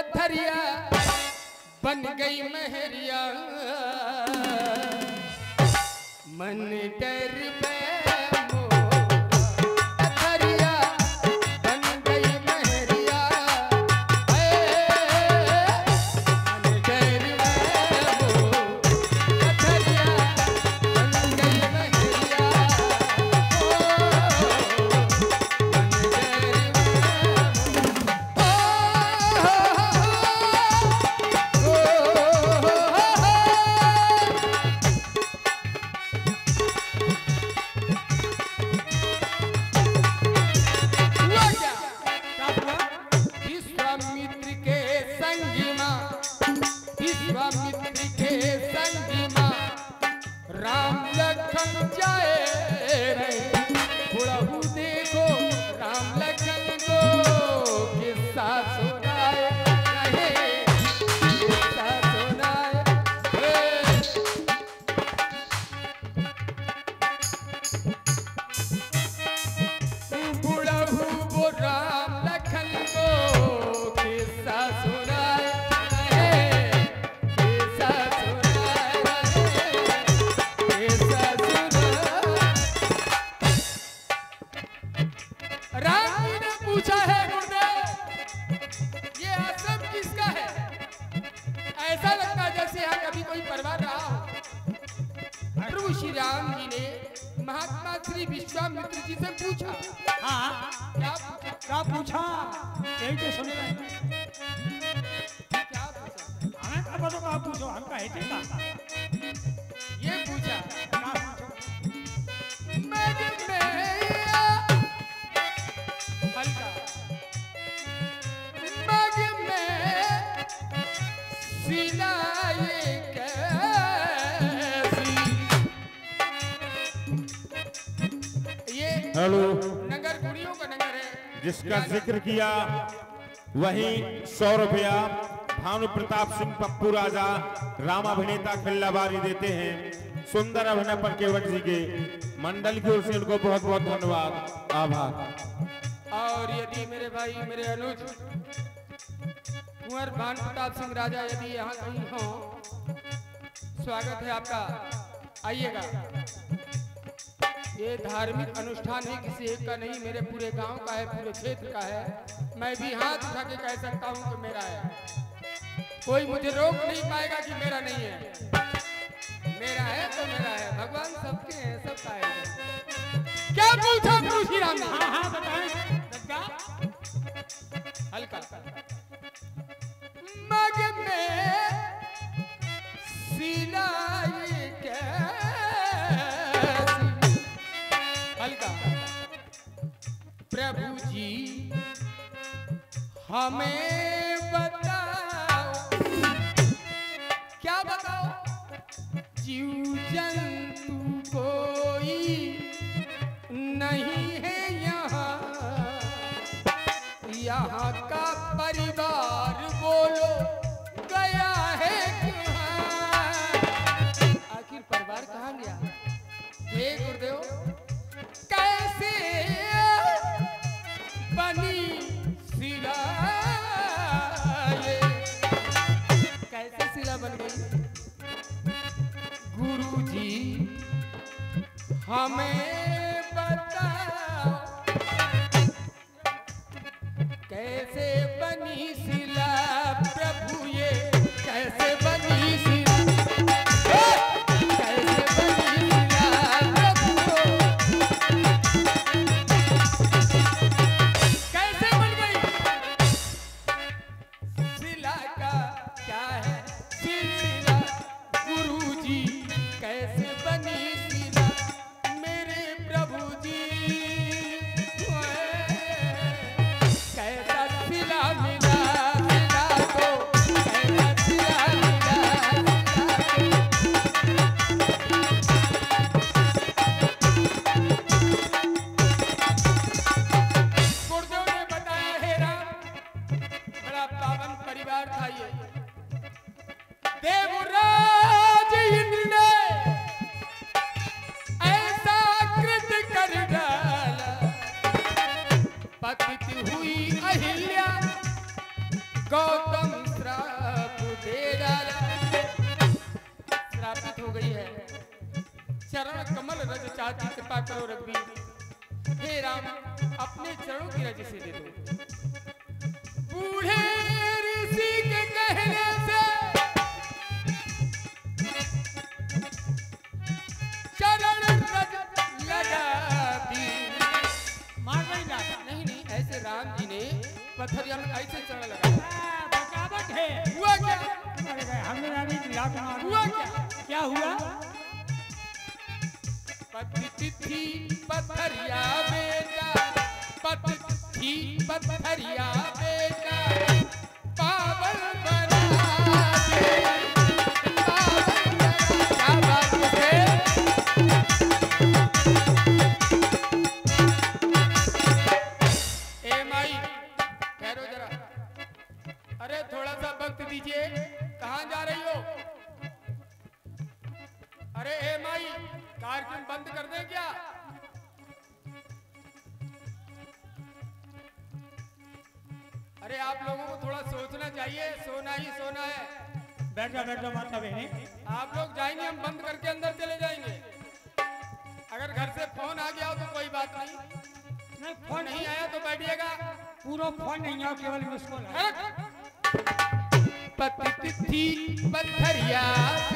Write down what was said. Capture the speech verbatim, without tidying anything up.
पत्थरिया बन गई महरिया मन डर में राम लखन जाए रे बुढ़ऊ देखो राम लखन को किस्सा सुनाए रहे किस्सा सुनाए बुढ़ऊ वो राम लखन को किस्सा सुनाए रहे किस्सा राम जी ने पूछा है गुरुदेव ये आश्रम किसका है? ऐसा लगता है जैसे यहाँ कभी कोई परिवार रहा हो। प्रभु श्री राम जी ने महात्मा श्री विश्वामित्र जी से पूछा। हाँ क्या क्या पूछा? यही तो सुन रहे हैं। क्या पूछा? हमें क्या बताओ आप पूछो हम कहे थे का ये पूछा क्या पूछो? मैं हल्का मग में सिलाए कैसी ये हेलो नगर गुड़ियों का नगर है जिसका जिक्र किया वही सौ रुपया भानु प्रताप सिंह पप्पू राजा राम अभिनेता खिल्लाबारी देते हैं। सुंदर अभिनय पर केवट जी के मंडल की ओर से उनको बहुत बहुत धन्यवाद आभार। और यदि मेरे भाई मेरे अनुज कुंवर भानु प्रताप सिंह राजा यदि यहाँ कहीं हो स्वागत है आपका, आइएगा। ये धार्मिक अनुष्ठान ही किसी एक का नहीं, मेरे पूरे गांव का है, पूरे क्षेत्र का है। मैं भी हाथ उठा के कह सकता हूँ कि मेरा है। कोई मुझे रोक नहीं पाएगा कि मेरा नहीं है। मेरा है तो मेरा है, भगवान सबके हैं, सबका है। क्या पूछा प्रभु श्री राम ने? हाँ हाँ बताएं हल्का मग में सिलाई कैसी हल्का प्रभु जी हमें बताओ। क्या बताओ? जीव जंतु कोई नहीं है यहाँ, यहाँ का परिवार बोलो गया है कहाँ? आखिर परिवार कहाँ गया? हे गुरुदेव कैसे बनी सिला, कैसे सिला बन गई? गुरुजी हमें बताओ कैसे बनी सिला प्रभु, ये कैसे बनी सिला, कैसे बनी सिला प्रभु, कैसे बन गई? सिला का क्या है सिलसिला? गुरुजी कैसे बनी सिला मेरे प्रभु जी, कैसा सिला मिला सिला को, कैसा सिला मिला गुरुदेव ने बताया हे राम बड़ा पावन परिवार था ये। देवराज इंद्र ने ऐसा कृत्य कर डाला, पतित हुई अहिल्या गौतम गई है। चरण कमल रज चाहती कृपा करो रघुवीर। हे राम अपने चरणों की रज से दे दो। बूढ़े ऋषि के कहने से चरण रज लगा दी। मार नहीं जाता। नहीं नहीं ऐसे राम जी ने पत्थरिया में ऐसे चरण लगाया। बचावट है। हुआ क्या? अरे भाई हमने रानी की लात मार। हुआ क्या? क्या हुआ? पति थी पत्थरिया बेटा, पति थी पत्थरिया बेटा, पावन बना दे, पावन बना। क्या बात है? ए माई ठहरो जरा। अरे थोड़ा सा वक्त दीजिए। कहाँ जा रही हो? अरे ए माई कार्यक्रम बंद कर दें क्या? अरे आप लोगों को थोड़ा सोचना चाहिए। सोना ही सोना है। बैठ जा बैठ जा माता बहने। आप लोग जाएंगे, हम बंद करके अंदर चले जाएंगे। अगर घर से फोन आ गया हो तो कोई बात नहीं, नहीं फोन फोन नहीं आया तो बैठिएगा। पूरा फोन नहीं आओ, केवल मिस कॉल है। पति थी पत्थरिया